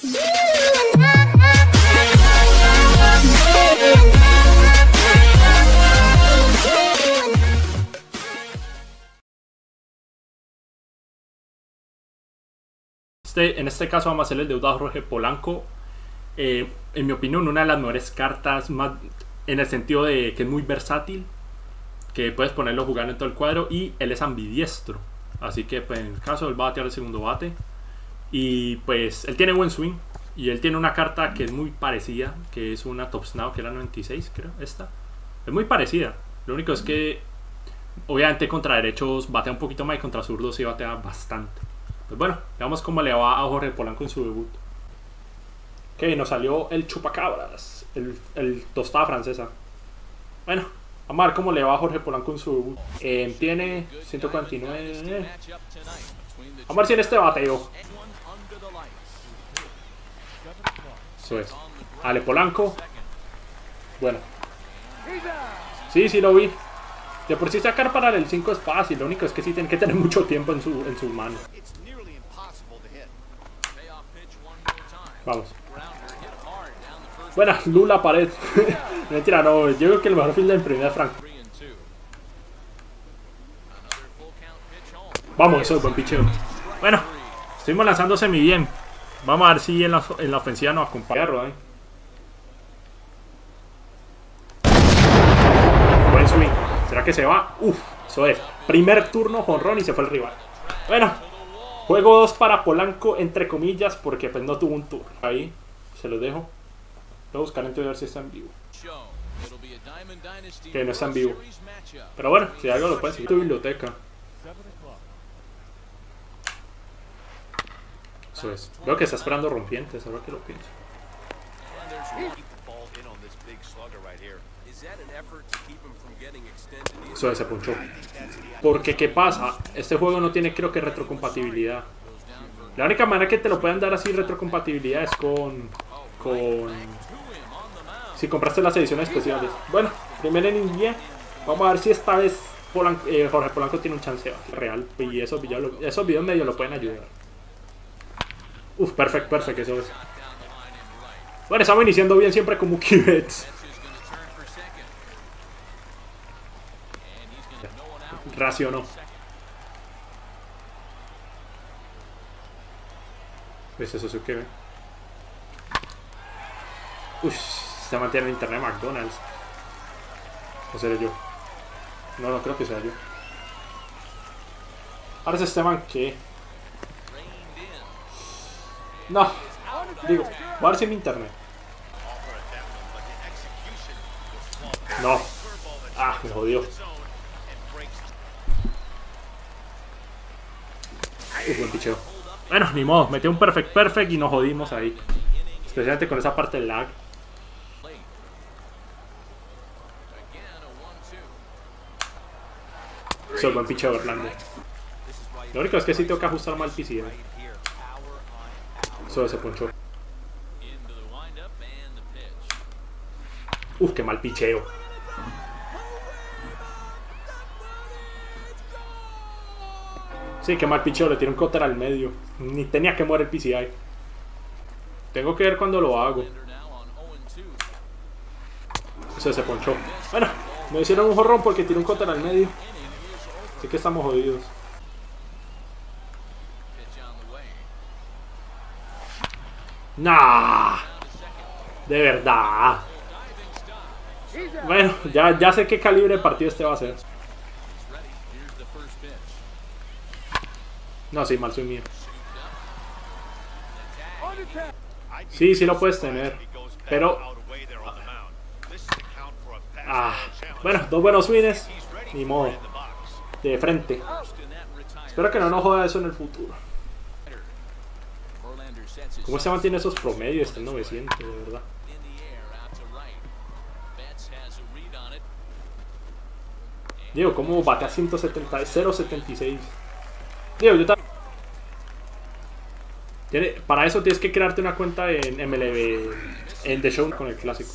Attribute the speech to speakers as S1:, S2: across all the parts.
S1: En este caso vamos a hacer el deudado Jorge Polanco. En mi opinión, una de las mejores cartas, más en el sentido de que es muy versátil, que puedes ponerlo jugando en todo el cuadro, y él es ambidiestro, así que pues, en el caso él va a batear el segundo bate, y pues él tiene buen swing, y él tiene una carta que es muy parecida, que es una Top Snow, que era 96 creo, esta es muy parecida, lo único es que obviamente contra derechos batea un poquito más y contra zurdos sí batea bastante. Pues bueno, veamos cómo le va a Jorge Polanco en su debut. Ok, nos salió el chupacabras, el tostada francesa. Bueno, vamos a ver cómo le va a Jorge Polanco en su debut. Tiene 149. Vamos a ver si en este bateo. Eso es. Dale, Polanco. Bueno. Sí, lo vi. De por sí sacar para el 5 es fácil. Lo único es que sí tienen que tener mucho tiempo en sus manos. Vamos. Buena, Lula pared. Mentira, no. Yo creo que el mejor fielder en primera es Franco. Vamos, eso es buen picheo. Bueno, estuvimos lanzando semi bien. Vamos a ver si en la ofensiva nos acompaña. Buen swing. ¿Será que se va? Uf, eso es. Primer turno jonrón y se fue el rival. Bueno, juego 2 para Polanco, entre comillas, porque pues no tuvo un turno. Ahí, se los dejo. Voy a buscar en Twitter si está en vivo. Que no está en vivo. Pero bueno, si algo lo puedes seguir en tu biblioteca. Eso es. Veo que está esperando rompientes, ahora que lo pienso. Eso es, se punchó. Porque, ¿qué pasa? Este juego no tiene, creo que, retrocompatibilidad. La única manera que te lo puedan dar así retrocompatibilidad es con si compraste las ediciones especiales. Bueno, primero en India. Vamos a ver si esta vez Jorge Polanco tiene un chance real. Y esos videos medio lo pueden ayudar. Uf, perfecto, eso es. Bueno, estamos iniciando bien siempre como Mookie Betts. Racionó. ¿Ves eso? ¿Eso qué ve? Uy, se mantiene en internet McDonald's. ¿O seré yo? No creo que sea yo. Ahora es este man que... No, digo, voy a ver si mi internet. No. Ah, me jodió. Buen picheo. Bueno, ni modo, metió un perfect y nos jodimos ahí. Especialmente con esa parte del lag. Eso es buen picheo de Orlando. Lo único es que sí tengo que ajustar mal el PC. Eso se ponchó. Uf, qué mal picheo. Sí, qué mal picheo, le tiré un cutter al medio. Ni tenía que mover el PCI. Tengo que ver cuando lo hago. Eso se ponchó. Bueno, me hicieron un jorrón porque tiré un cutter al medio. Así que estamos jodidos. Nah, de verdad. Bueno, ya sé qué calibre de partido este va a ser. No, sí, mal soy mío. Sí, sí lo puedes tener. Pero... bueno, dos buenos swings. Ni modo. De frente. Espero que no nos joda eso en el futuro. ¿Cómo se mantiene esos promedios? Está en 900, de verdad. Digo, ¿cómo bate a 170? 0.76. Digo, yo también. Para eso tienes que crearte una cuenta en MLB, en The Show con el clásico.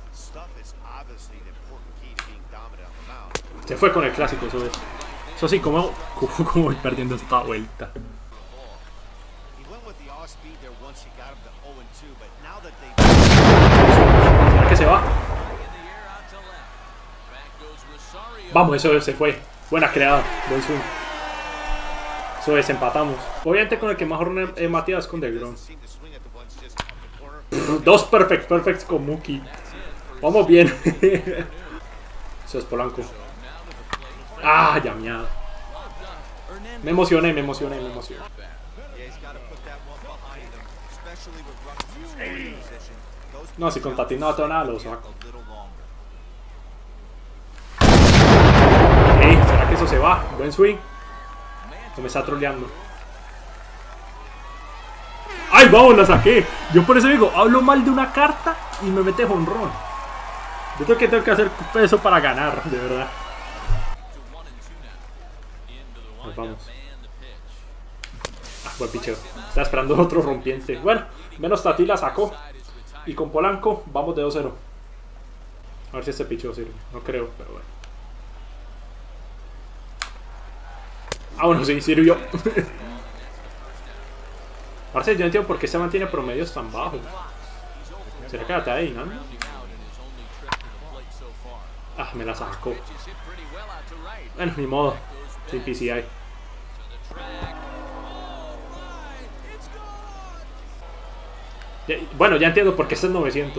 S1: Se fue con el clásico, eso es. Eso sí, como voy perdiendo esta vuelta. ¿Será que se va? Vamos, eso se fue. Buena creada, buen swing. Eso desempatamos. Obviamente con el que mejor Matías con DeGrom. Dos perfects con Mookie. Vamos bien. Eso es Polanco. Ah, ya miado. Me emocioné. No, si con Tatis no tengo nada, lo saco. ¿Será que eso se va? Buen swing. O me está troleando. ¡Ay, vamos! La saqué. Yo por eso digo, hablo mal de una carta y me mete jonrón. Yo creo que tengo que hacer eso para ganar, de verdad. Nos vamos. Ah, buen picheo. Estaba esperando otro rompiente. Bueno, menos Tatis la sacó. Y con Polanco vamos de 2-0. A ver si este picheo sirve. No creo, pero bueno. Ah, bueno, sí, sirvió. Ahora yo no entiendo por qué se mantiene promedios tan bajos. ¿Será que la está adivinando? Ah, me la sacó. Bueno, ni modo. Sin PCI. Bueno, ya entiendo por qué este es 900.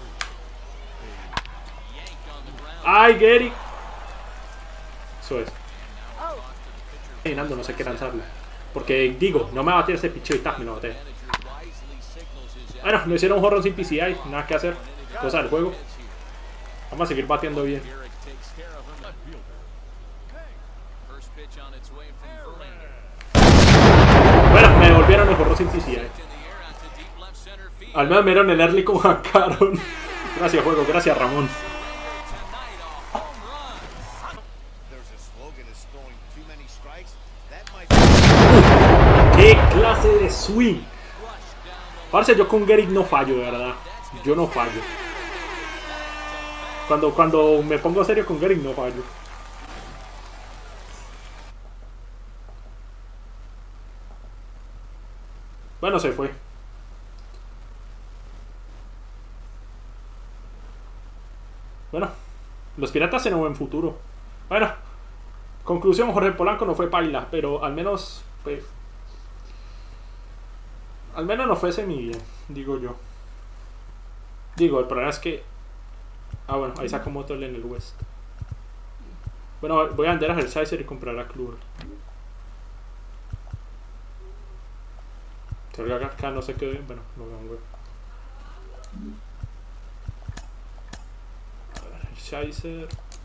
S1: ¡Ay, Gary! Eso es. No sé qué lanzarle. Porque digo, no me va a batir ese picheo y tal, me lo batea. Bueno, me hicieron un jorrón sin PCI, nada que hacer. Cosa del juego. Vamos a seguir batiendo bien. Bueno, me devolvieron el jorrón sin PCI. Al menos me dieron el early con Juan Caron. Gracias, juego, gracias, Ramón. ¡Qué clase de swing! Parce, yo con Gehrig no fallo, de verdad. Yo no fallo. Cuando me pongo serio con Gehrig no fallo. Bueno, se fue. Bueno, los Piratas tienen un buen futuro. Bueno, conclusión, Jorge Polanco no fue paila, pero al menos... pues, al menos no fue semi bien, digo yo. Digo, el problema es que... Ah, bueno, ahí saco Motel en el West. Bueno, voy a vender a Hershiser y comprar a Kluber. Salga acá, no sé qué... Bueno, no vean, güey. Hershiser.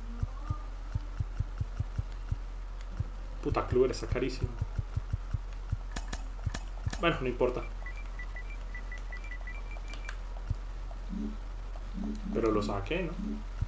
S1: Puta, Kluber está carísimo. Bueno, no importa. Pero lo saqué, ¿no?